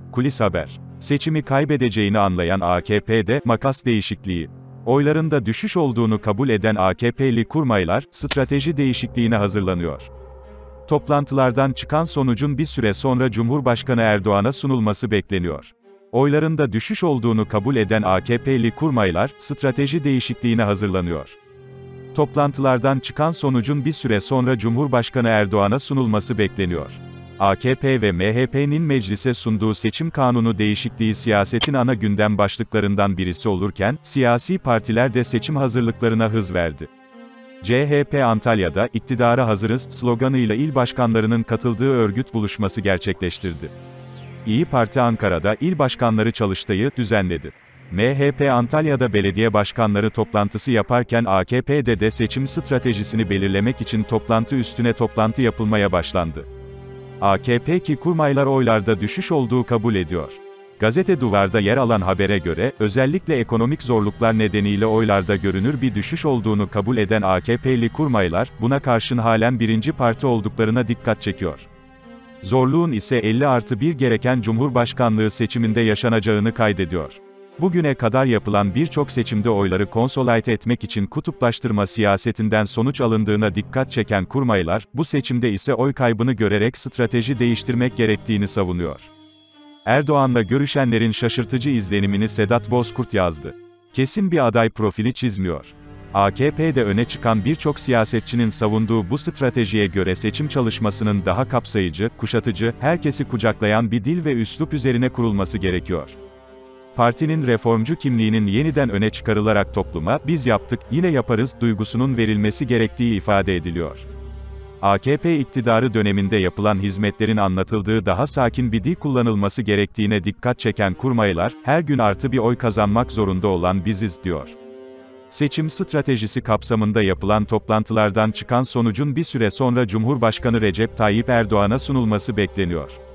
Kulis haber. Seçimi kaybedeceğini anlayan AKP'de makas değişikliği. Oylarında düşüş olduğunu kabul eden AKP'li kurmaylar, strateji değişikliğine hazırlanıyor. Toplantılardan çıkan sonucun bir süre sonra Cumhurbaşkanı Erdoğan'a sunulması bekleniyor. Oylarında düşüş olduğunu kabul eden AKP'li kurmaylar, strateji değişikliğine hazırlanıyor. Toplantılardan çıkan sonucun bir süre sonra Cumhurbaşkanı Erdoğan'a sunulması bekleniyor. AKP ve MHP'nin meclise sunduğu seçim kanunu değişikliği siyasetin ana gündem başlıklarından birisi olurken, siyasi partiler de seçim hazırlıklarına hız verdi. CHP Antalya'da, "İktidara hazırız" sloganıyla il başkanlarının katıldığı örgüt buluşması gerçekleştirdi. İyi Parti Ankara'da il başkanları çalıştayı düzenledi. MHP Antalya'da belediye başkanları toplantısı yaparken AKP'de de seçim stratejisini belirlemek için toplantı üstüne toplantı yapılmaya başlandı. AKP ki kurmaylar oylarda düşüş olduğu kabul ediyor. Gazete Duvar'da yer alan habere göre, özellikle ekonomik zorluklar nedeniyle oylarda görünür bir düşüş olduğunu kabul eden AKP'li kurmaylar, buna karşın halen birinci parti olduklarına dikkat çekiyor. Zorluğun ise 50+1 gereken Cumhurbaşkanlığı seçiminde yaşanacağını kaydediyor. Bugüne kadar yapılan birçok seçimde oyları konsolide etmek için kutuplaştırma siyasetinden sonuç alındığına dikkat çeken kurmaylar, bu seçimde ise oy kaybını görerek strateji değiştirmek gerektiğini savunuyor. Erdoğan'la görüşenlerin şaşırtıcı izlenimini Sedat Bozkurt yazdı. Kesin bir aday profili çizmiyor. AKP'de öne çıkan birçok siyasetçinin savunduğu bu stratejiye göre seçim çalışmasının daha kapsayıcı, kuşatıcı, herkesi kucaklayan bir dil ve üslup üzerine kurulması gerekiyor. Partinin reformcu kimliğinin yeniden öne çıkarılarak topluma, "Biz yaptık, yine yaparız" duygusunun verilmesi gerektiği ifade ediliyor. AKP iktidarı döneminde yapılan hizmetlerin anlatıldığı daha sakin bir dil kullanılması gerektiğine dikkat çeken kurmaylar, "Her gün artı bir oy kazanmak zorunda olan biziz" diyor. Seçim stratejisi kapsamında yapılan toplantılardan çıkan sonucun bir süre sonra Cumhurbaşkanı Recep Tayyip Erdoğan'a sunulması bekleniyor.